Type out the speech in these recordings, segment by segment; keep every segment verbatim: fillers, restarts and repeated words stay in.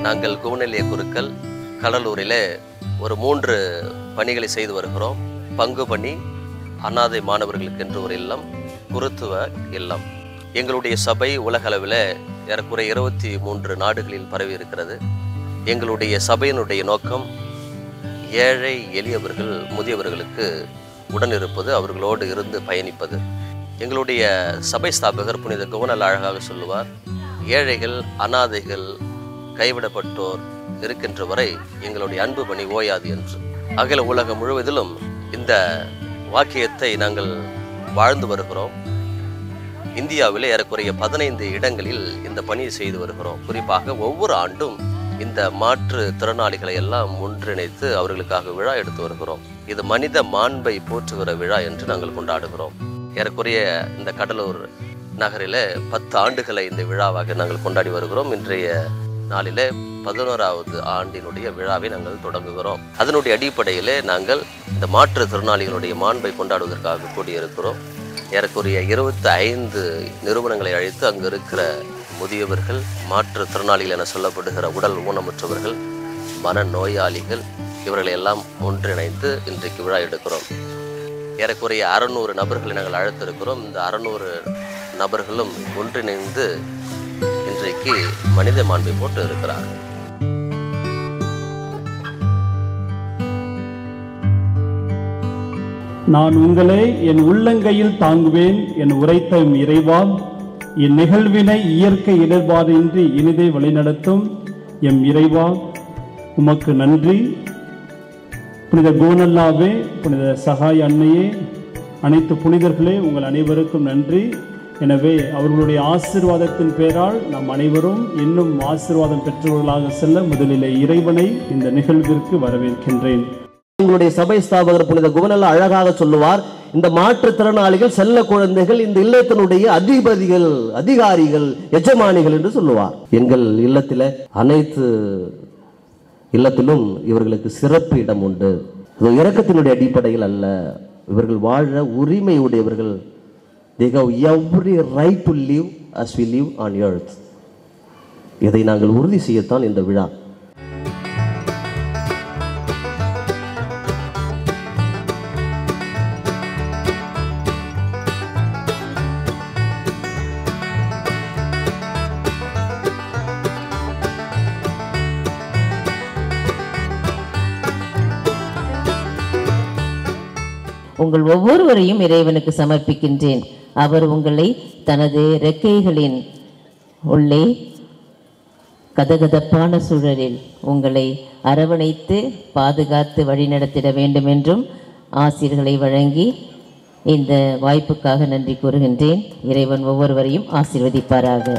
நாங்கள் குவநெல்லிய குருக்கள் கடலூரில் ஒரு மூன்று பணிகளை செய்து வருகிறோம். பங்கு பணி, அனாதை மாணவர்களுக்கு என்று ஒரு இல்லம், குருத்துவ இல்லம். எங்களுடைய சபை உலகளவில் ஏறக்குறைய இருபத்தி மூன்று நாடுகளில் பரவி இருக்கிறது. எங்களுடைய சபையினுடைய நோக்கம் ஏழை எளியவர்கள் முதியவர்களுக்கு உடனிருப்பது, அவர்களோடு இருந்து பயணிப்பது. எங்களுடைய சபை ஸ்தாபகர் புனித குவனல் அழகாக சொல்லுவார், ஏழைகள், அனாதைகள், கைவிடப்பட்டோர் இருக்கின்ற வரை எங்களுடைய அன்பு பணி ஓயாது என்று. அகில உலகம் முழுவதிலும் இந்த வாக்கியத்தை நாங்கள் வாழ்ந்து வருகிறோம். இந்தியாவில் ஏறக்குறைய பதினைந்து இடங்களில் இந்த பணியை செய்து வருகிறோம். குறிப்பாக ஒவ்வொரு ஆண்டும் இந்த மாற்று திறனாளிகளை எல்லாம் ஒன்றிணைத்து அவர்களுக்காக விழா எடுத்து வருகிறோம். இது மனித மாண்பை போற்றுகிற விழா என்று நாங்கள் கொண்டாடுகிறோம். ஏறக்குறைய இந்த கடலூர் நகரில் பத்து ஆண்டுகளை இந்த விழாவாக நாங்கள் கொண்டாடி வருகிறோம். இன்றைய நாளில் பதினோராவது ஆண்டினுடைய விழாவை நாங்கள் தொடங்குகிறோம். அதனுடைய அடிப்படையில் நாங்கள் இந்த மாற்றுத்திறனாளிகளுடைய மாண்பை கொண்டாடுவதற்காக கூடியிருக்கிறோம். ஏறக்குறைய இருபத்தி ஐந்து நிறுவனங்களை அழைத்து அங்கு இருக்கிற முதியவர்கள், மாற்றுத்திறனாளிகள் என சொல்லப்படுகிற உடல் ஊனமுற்றவர்கள், மன நோயாளிகள், இவர்களை எல்லாம் ஒன்றிணைந்து இன்றைக்கு விழா எடுக்கிறோம். ஏறக்குறைய அறநூறு நபர்களை நாங்கள் அழைத்திருக்கிறோம். இந்த அறநூறு நபர்களும் ஒன்றிணைந்து இன்றைக்கு மனித மாண்பை போட்டு இருக்கிறார்கள். நான் உங்களை என் உள்ளங்கையில் தாங்குவேன் என் உரைத்த இறைவா, என் நிகழ்வினை இயற்கை இடர்பாடின்றி இனிதே வழிநடத்தும் எம் இறைவா, உமக்கு நன்றி. புனித குவனல்லாவே, புனித சகாய் அன்னையே, அனைத்து புனிதர்களே, உங்கள் அனைவருக்கும் நன்றி. எனவே அவர்களுடைய ஆசீர்வாதத்தின் பேரால் நாம் அனைவரும் இன்னும் ஆசீர்வாதம் பெற்றவர்களாக செல்ல முதலிலே இறைவனை இந்த நிகழ்விற்கு வரவேற்கின்றேன். எங்களுடைய சபை ஸ்தாபகர் புனித குவனல்லா அழகாக சொல்லுவார், இந்த மாற்றுத்திறனாளிகள் செல்ல குழந்தைகள் இந்த இல்லத்தினுடைய அதிபதிகள், அதிகாரிகள், எஜமானிகள் என்று சொல்லுவார். எங்கள் இல்லத்தில் அனைத்து இல்லத்திலும் இவர்களுக்கு சிறப்பு இடம் உண்டு. இரக்கத்தினுடைய அடிப்படையில் அல்ல, இவர்கள் வாழ உரிமை உடையவர்கள். They have every right to live as we live on earth. இதை நாங்கள் உறுதி செய்யத்தான் இந்த விழா. உங்கள் ஒவ்வொருவரையும் இறைவனுக்கு சமர்ப்பிக்கின்றேன். அவர் உங்களை தனது ரெக்கைகளின் உள்ளே கதகதப்பான சூழலில் உங்களை அரவணைத்து பாதுகாத்து வழிநடத்திட வேண்டும் என்றும் ஆசீர்களை வழங்கி இந்த வாய்ப்புக்காக நன்றி கூறுகின்றேன். இறைவன் ஒவ்வொருவரையும் ஆசீர்வதிப்பாராக.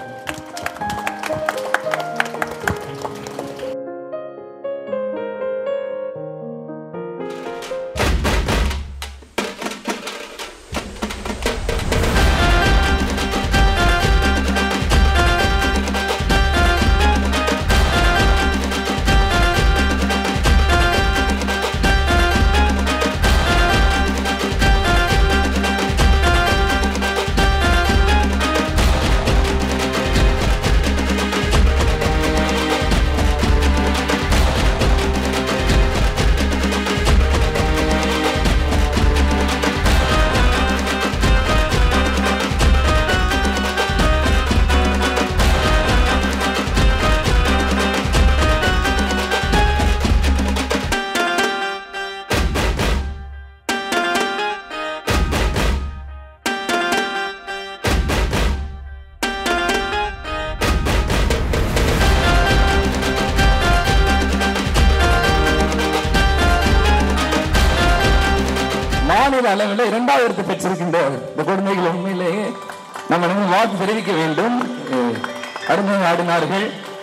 அளவில் இரண்டாயிரத்து பெற்றிருக்கின்ற இந்த கொடுமைகள் உண்மையிலேயே நம்ம வாழ்த்து தெரிவிக்க வேண்டும். அருமை ஆடினார்கள்.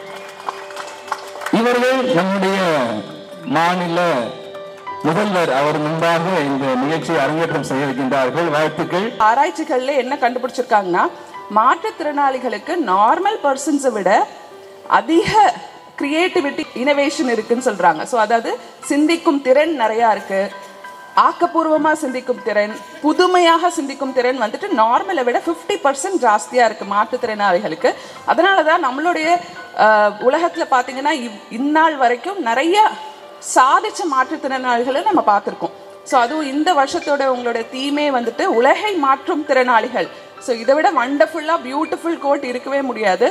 இவர்கள் நம்முடைய மாநில முதல்வர் அவர் முன்பாக இந்த நிகழ்ச்சியை அரங்கேற்றம் செய்ய வைக்கின்றார்கள். வாழ்த்துக்கள். ஆராய்ச்சிகள்ல என்ன கண்டுபிடிச்சிருக்காங்கன்னா, மாற்றுத்திறனாளிகளுக்கு நார்மல் பர்சன்ஸை விட அதிக கிரியேட்டிவிட்டி, இனோவேஷன் இருக்குன்னு சொல்றாங்க. ஸோ அதாவது சிந்திக்கும் திறன் நிறையா இருக்கு, ஆக்கப்பூர்வமாக சிந்திக்கும் திறன், புதுமையாக சிந்திக்கும் திறன் வந்துட்டு நார்மலை விட ஃபிஃப்டி பர்சன்ட் ஜாஸ்தியாக இருக்குது மாற்றுத்திறனாளிகளுக்கு. அதனால தான் நம்மளுடைய உலகத்தில் பார்த்தீங்கன்னா இந்நாள் வரைக்கும் நிறைய சாதிச்ச மாற்றுத்திறனாளிகளை நம்ம பார்த்துருக்கோம். ஸோ அதுவும் இந்த வருஷத்தோட உங்களுடைய தீமே வந்துட்டு உலகை மாற்றும் திறனாளிகள். ஸோ இதை விட வண்டர்ஃபுல்லாக பியூட்டிஃபுல் கோட் இருக்கவே முடியாது.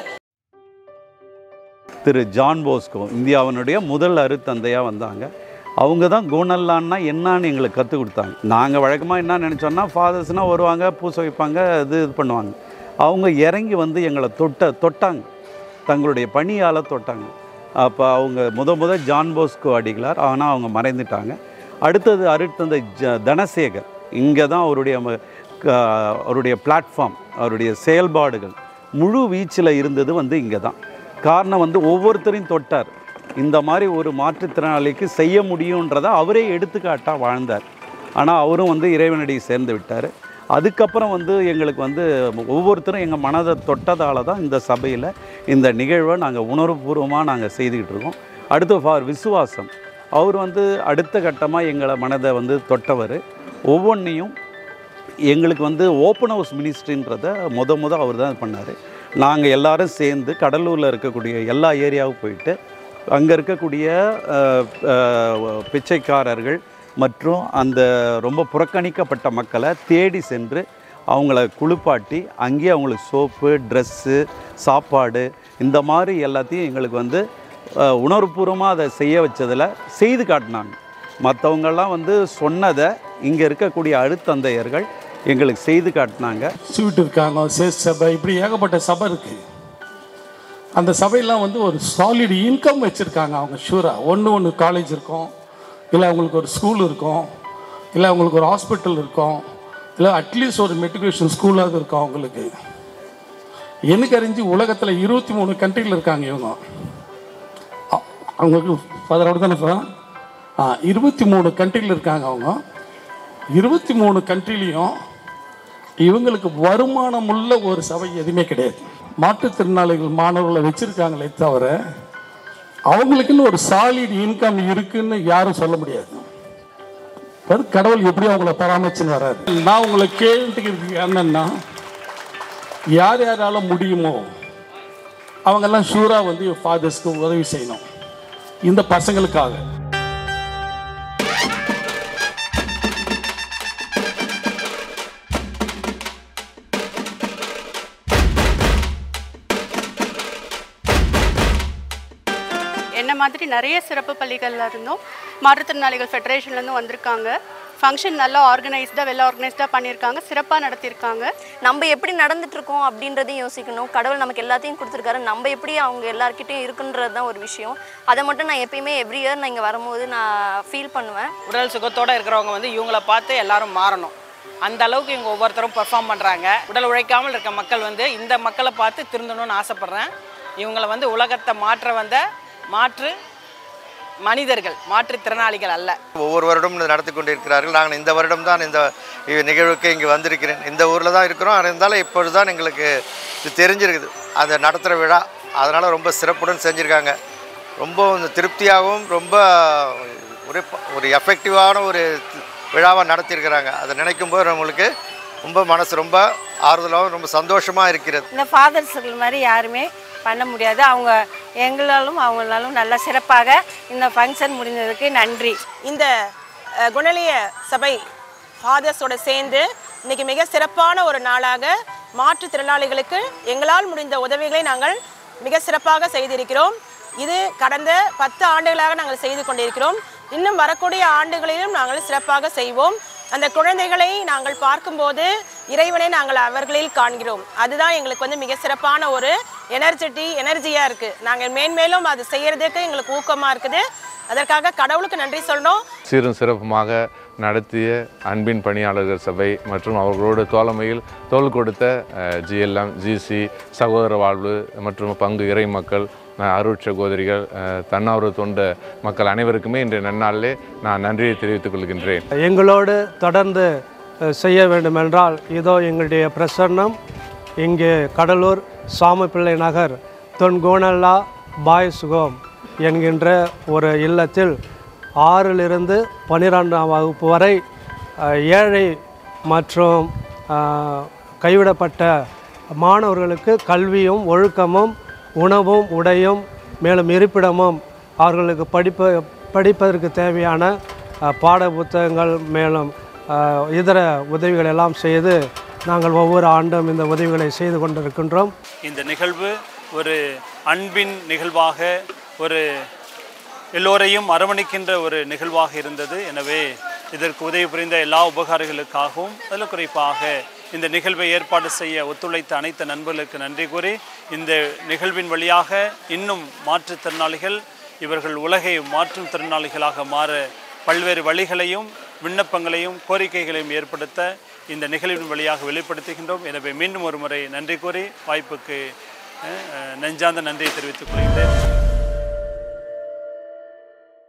திரு ஜான் போஸ்கோ இந்தியாவினுடைய முதல் அருத்தந்தையாக வந்தாங்க. அவங்க தான் குணல்லான்னா என்னான்னு எங்களுக்கு கற்றுக் கொடுத்தாங்க. நாங்கள் வழக்கமாக என்ன நினச்சோன்னா ஃபாதர்ஸ்னால் வருவாங்க, பூசை வைப்பாங்க, இது இது பண்ணுவாங்க. அவங்க இறங்கி வந்து எங்களை தொட்ட தொட்டாங்க தங்களுடைய பணியால் தொட்டாங்க. அப்போ அவங்க முத முத ஜான் போஸ்கோ அடிகளார், ஆனால் அவங்க மறைந்துட்டாங்க. அடுத்தது அருட்தந்தை ஜ தனசேகர். இங்கே தான் அவருடைய அவருடைய பிளாட்ஃபார்ம், அவருடைய செயல்பாடுகள் முழு வீச்சில் இருந்தது வந்து இங்கே தான். காரணம் வந்து ஒவ்வொருத்தரையும் தொட்டார். இந்த மாதிரி ஒரு மாற்றுத்திறனாளிக்கு செய்ய முடியுன்றதை அவரே எடுத்துக்காட்டாக வாழ்ந்தார். ஆனால் அவரும் வந்து இறைவனடி சேர்ந்து விட்டார். அதுக்கப்புறம் வந்து எங்களுக்கு வந்து ஒவ்வொருத்தரும் எங்கள் மனதை தொட்டதால் தான் இந்த சபையில் இந்த நிகழ்வை நாங்கள் உணர்வுபூர்வமாக நாங்கள் செய்துக்கிட்டு இருக்கோம். அடுத்து ஃபார் விசுவாசம், அவர் வந்து அடுத்த கட்டமாக எங்களை மனதை வந்து தொட்டவர். ஒவ்வொன்றையும் எங்களுக்கு வந்து ஓப்பன் ஹவுஸ் மினிஸ்ட்ரின்றதை முத முத அவர் தான் பண்ணார். நாங்கள் எல்லோரும் சேர்ந்து கடலூரில் இருக்கக்கூடிய எல்லா ஏரியாவுக்கும் போயிட்டு அங்கே இருக்கக்கூடிய பிச்சைக்காரர்கள் மற்றும் அந்த ரொம்ப புறக்கணிக்கப்பட்ட மக்களை தேடி சென்று அவங்கள குளிப்பாட்டி அங்கேயே அவங்களுக்கு சோப்பு, ட்ரெஸ்ஸு, சாப்பாடு இந்த மாதிரி எல்லாத்தையும் எங்களுக்கு வந்து உணர்வுபூர்வமாக அதை செய்ய வச்சதில் செய்து காட்டினாங்க. மற்றவங்கெல்லாம் வந்து சொன்னதை இங்கே இருக்கக்கூடிய அருத்தந்தையர்கள் எங்களுக்கு செய்து காட்டினாங்க. ஸ்வீட் இருக்காங்க, சேஸ் சபை, இப்படி ஏகப்பட்ட சபை இருக்குது. அந்த சபையெல்லாம் வந்து ஒரு சாலிட் இன்கம் வச்சுருக்காங்க அவங்க. ஷூராக ஒன்று ஒன்று காலேஜ் இருக்கும், இல்லை அவங்களுக்கு ஒரு ஸ்கூல் இருக்கும், இல்லை அவங்களுக்கு ஒரு ஹாஸ்பிட்டல் இருக்கும், இல்லை அட்லீஸ்ட் ஒரு மெட்ரிகுலேஷன் ஸ்கூலாவது இருக்கும் அவங்களுக்கு. எனக்கு அறிஞ்சு உலகத்தில் இருபத்தி மூணு கண்ட்ரியில் இருக்காங்க இவங்க. அவங்களுக்கு ஃபாதரோட தானே சார் ஆ இருபத்தி மூணு கண்ட்ரியில் இருக்காங்க அவங்க. இருபத்தி மூணு கண்ட்ரிலையும் இவங்களுக்கு வருமானம் உள்ள ஒரு சபை எதுவுமே கிடையாது. மாற்றுத்திறனாளிகள் மாணவர்களை வச்சுருக்காங்களே தவிர அவங்களுக்குன்னு ஒரு சாலிட் இன்கம் இருக்குன்னு யாரும் சொல்ல முடியாது. கடவுள் எப்படி அவங்கள பராமரிச்சுன்னு வராது. நான் உங்களை கேட்டுக்கிறது என்னன்னா, யார் யாரால முடியுமோ அவங்கெல்லாம் ஷூராக வந்து ஃபாதர்ஸ்க்கு உதவி செய்யணும் இந்த பசங்களுக்காக. என்ன மாதிரி நிறைய சிறப்பு பள்ளிகளில் இருந்தும் மாற்றுத்திறனாளிகள் ஃபெடரேஷன்லேருந்து வந்திருக்காங்க. ஃபங்க்ஷன் நல்லா ஆர்கனைஸ்டாக வெல் ஆர்கனைஸ்டாக பண்ணியிருக்காங்க, சிறப்பாக நடத்தியிருக்காங்க. நம்ம எப்படி நடந்துட்டுருக்கோம் அப்படின்றதையும் யோசிக்கணும். கடவுள் நமக்கு எல்லாத்தையும் கொடுத்துருக்காரு, நம்ம எப்படி அவங்க எல்லாருக்கிட்டையும் இருக்குன்றது தான் ஒரு விஷயம். அதை மட்டும் நான் எப்பயுமே எவ்ரி இயர் நான் இங்கே வரும்போது நான் ஃபீல் பண்ணுவேன். உடல் சுகத்தோடு இருக்கிறவங்க வந்து இவங்கள பார்த்து எல்லாரும் மாறணும். அந்த அளவுக்கு இவங்க ஒவ்வொருத்தரும் பெர்ஃபார்ம் பண்ணுறாங்க. உடல் உழைக்காமல் இருக்க மக்கள் வந்து இந்த மக்களை பார்த்து திருந்தணும்னு ஆசைப்பட்றேன். இவங்களை வந்து உலகத்தை மாற்ற வந்த மாற்று மனிதர்கள், மாற்றுத்திறனாளிகள் அல்ல. ஒவ்வொரு வருடம் நடத்தி கொண்டிருக்கிறார்கள். நாங்கள் இந்த வருடம் தான் இந்த நிகழ்வுக்கு இங்கே வந்திருக்கிறேன். இந்த ஊரில் தான் இருக்கிறோம். இருந்தாலும் இப்பொழுது தான் எங்களுக்கு இது தெரிஞ்சிருக்குது அதை நடத்துகிற விழா. அதனால் ரொம்ப சிறப்புடன் செஞ்சுருக்காங்க. ரொம்ப திருப்தியாகவும் ரொம்ப ஒரு ஒரு எஃபெக்டிவான ஒரு விழாவாக நடத்தியிருக்கிறாங்க. அதை நினைக்கும் போது நம்மளுக்கு ரொம்ப மனசு ரொம்ப ஆறுதலாகவும் ரொம்ப சந்தோஷமாக இருக்கிறது. இந்த ஃபாதர்ஸ்கள் மாதிரி யாருமே பண்ண முடியாது. அவங்க எங்களாலும் அவங்களாலும் நல்லா சிறப்பாக இந்த ஃபங்க்ஷன் முடிஞ்சதுக்கு நன்றி. இந்த குணலிய சபை ஃபாதர்ஸோடு சேர்ந்து இன்றைக்கி மிக சிறப்பான ஒரு நாளாக மாற்றுத்திறனாளிகளுக்கு எங்களால் முடிந்த உதவிகளை நாங்கள் மிக சிறப்பாக செய்திருக்கிறோம். இது கடந்த பத்து ஆண்டுகளாக நாங்கள் செய்து கொண்டிருக்கிறோம். இன்னும் வரக்கூடிய ஆண்டுகளிலும் நாங்கள் சிறப்பாக செய்வோம். அந்த குழந்தைகளை நாங்கள் பார்க்கும்போது இறைவனை நாங்கள் அவர்களில் காண்கிறோம். அதுதான் எங்களுக்கு வந்து மிக சிறப்பான ஒரு எனர்ஜெட்டி எனர்ஜியாக இருக்குது. நாங்கள் மேன்மேலும் அது செய்கிறதுக்கு எங்களுக்கு ஊக்கமாக இருக்குது. அதற்காக கடவுளுக்கு நன்றி சொல்லணும். சீரும் சிறப்புமாக நடத்திய அன்பின் பணியாளர்கள் சபை மற்றும் அவர்களோடு தோழமையில் தோள் கொடுத்த ஜிஎல்எம், ஜிசி, சகோதர வாழ்வு மற்றும் பங்கு இறை மக்கள், அருட் சகோதரிகள், தன்னார்வ தொண்ட மக்கள் அனைவருக்குமே இன்றைய நன்னாளிலே நான் நன்றியை தெரிவித்துக் கொள்கின்றேன். எங்களோடு தொடர்ந்து செய்ய வேண்டுமென்றால் இதோ எங்களுடைய பிரசன்னம் இங்கே கடலூர் சாமிப்பிள்ளை நகர் தொன்கோணல்லா பாய்ஸ் ஹோம் என்கின்ற ஒரு இல்லத்தில் ஆறிலிருந்து பன்னிரெண்டாம் வகுப்பு வரை ஏழை மற்றும் கைவிடப்பட்ட மாணவர்களுக்கு கல்வியும் ஒழுக்கமும் உணவும் உடையும் மேலும் இருப்பிடமும் அவர்களுக்கு படிப்பு படிப்பதற்கு தேவையான பாட புத்தகங்கள் மேலும் இதர உதவிகள் எல்லாம் செய்து நாங்கள் ஒவ்வொரு ஆண்டும் இந்த உதவிகளை செய்து கொண்டிருக்கின்றோம். இந்த நிகழ்வு ஒரு அன்பின் நிகழ்வாக, ஒரு எல்லோரையும் அரவணைக்கின்ற ஒரு நிகழ்வாக இருந்தது. எனவே இதற்கு உதவி புரிந்த எல்லா உபகாரிகளுக்காகவும் அதில் குறிப்பாக இந்த நிகழ்வை ஏற்பாடு செய்ய ஒத்துழைத்த அனைத்து நண்பர்களுக்கு நன்றி கூறி, இந்த நிகழ்வின் வழியாக இன்னும் மாற்றுத்திறனாளிகள் இவர்கள் உலகை மாற்றும் திறனாளிகளாக மாற பல்வேறு வழிகளையும் விண்ணப்பங்களையும் கோரிக்கைகளையும் ஏற்படுத்த இந்த நிகழ்வின் வழியாக வெளிப்படுத்துகின்றோம். எனவே மீண்டும் ஒரு முறை நன்றி கூறி வாய்ப்புக்கு நெஞ்சார்ந்த நன்றியை தெரிவித்துக் கொள்கிறேன்.